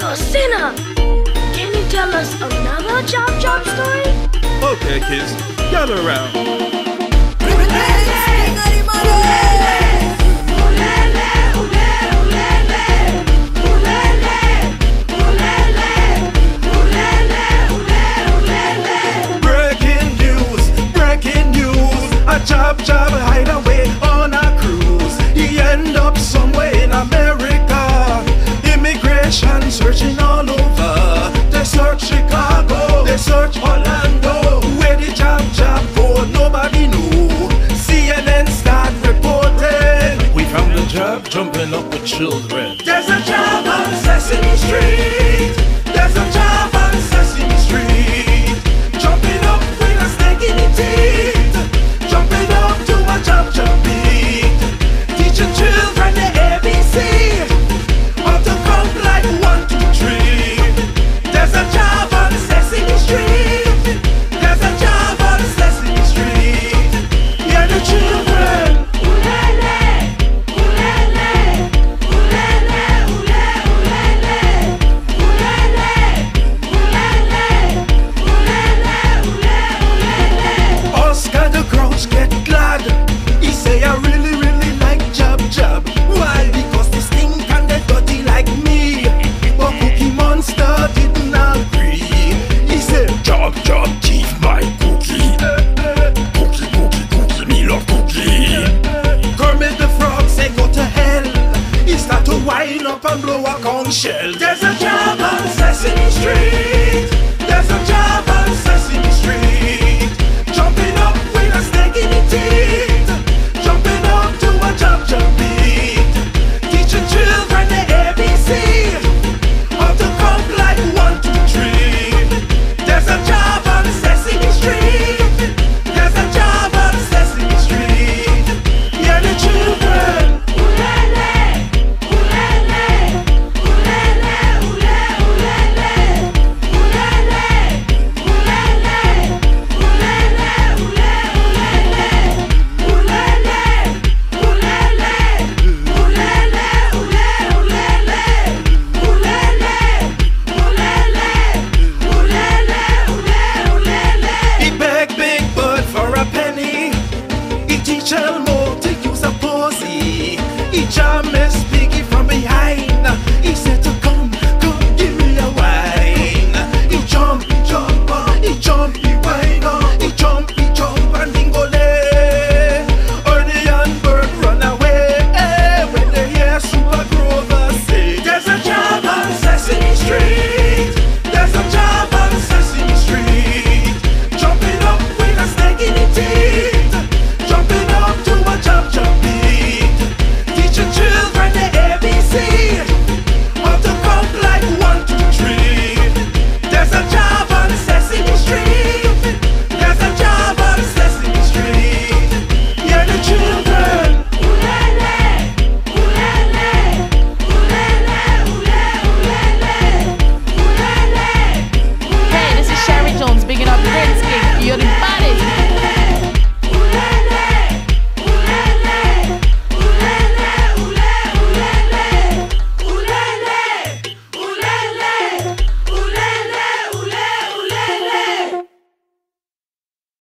Oh, Sinner! Can you tell us another Chop Chop story? Okay, kids, gather around. Chop Chop hideaway on a cruise. He end up somewhere in America. Immigration searching all over. They search Chicago, they search Orlando. Where the Chop Chop go, nobody know. CNN start reporting. We found a Chop jumping up with children. There's a Chop on Sesame Street. There's a Chop on Sesame Street. Jumping up with a snake in his teeth. Jumping up to a Chop Chop beat. Teaching children the ABC. How to count like 1, 2, 3. There's a Chop on Sesame Street. There's a Chop on Sesame Street. Yeah, the children. Ulele, ulele, ulele, ulele, ulele, ulele, ulele, ulele. Oscar the Grouch get glad. He say I really, really like Chop Chop. Why? Because they stink and they dirty like me. But Cookie Monster didn't agree. He said Chop Chop thief my cookie. Cookie, cookie, cookie, me love cookie. Kermit the Frog say go to hell. He start to wind up and blow a conch shell. There's a Chop on Sesame Street.